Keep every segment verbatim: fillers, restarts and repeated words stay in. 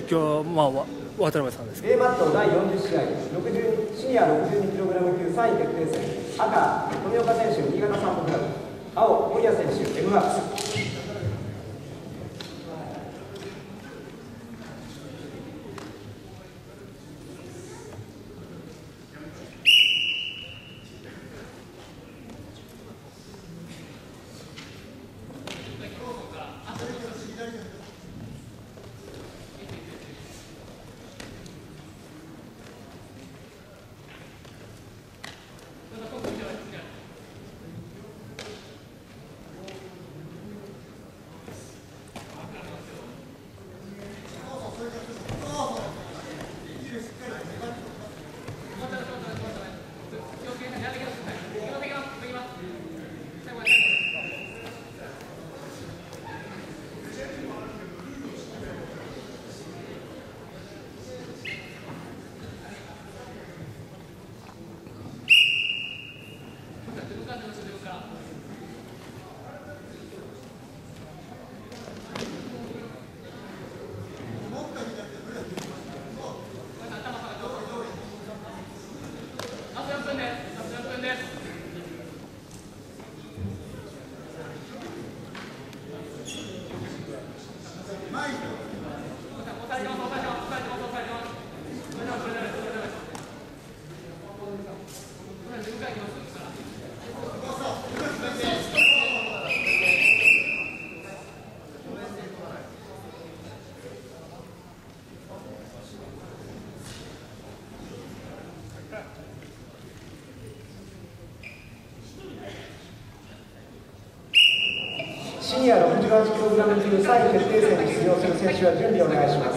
実況は、まあ、渡辺さんです。 A マットだいよんじゅっしあい、ろくじゅうシニア ろくじゅうにキログラム 級さんい決定戦。赤、富岡選手、新潟サンプクラブ。青、森谷選手、エムワークス。シニア ろくじゅうはちキログラム 級さんい決定戦に出場する選手は準備をお願いします。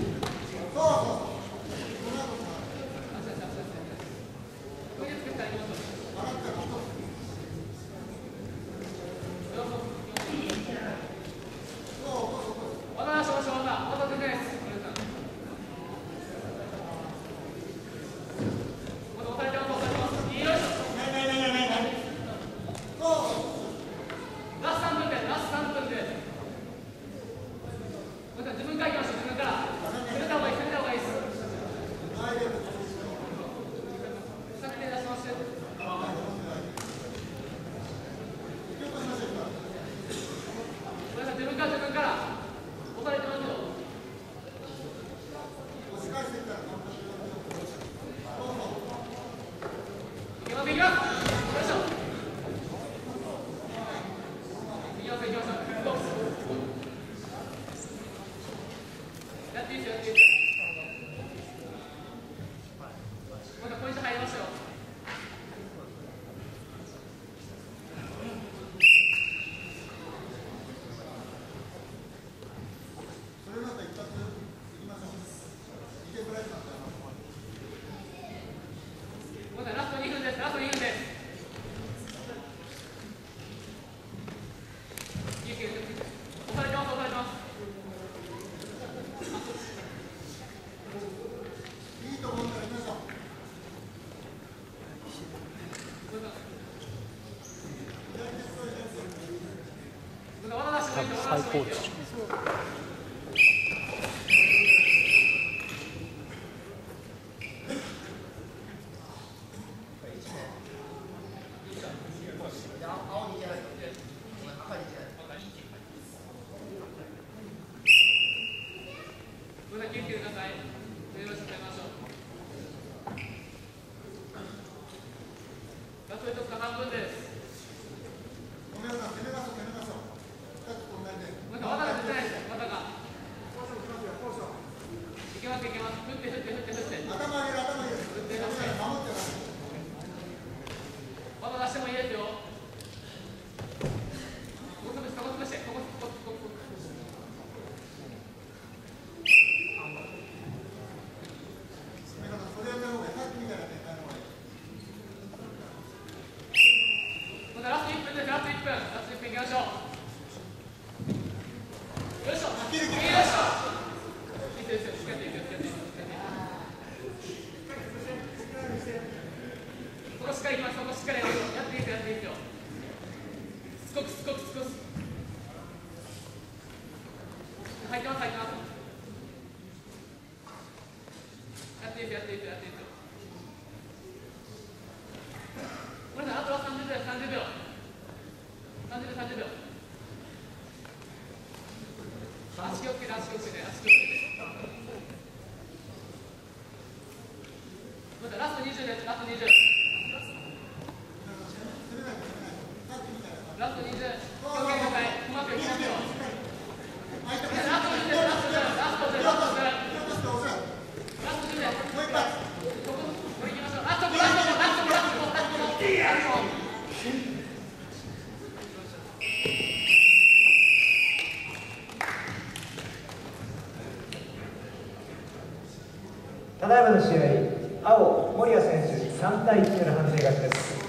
最高です。 入ってます入ってます。 ただいまの試合、青、森谷選手さんたいいちの判定勝ちです。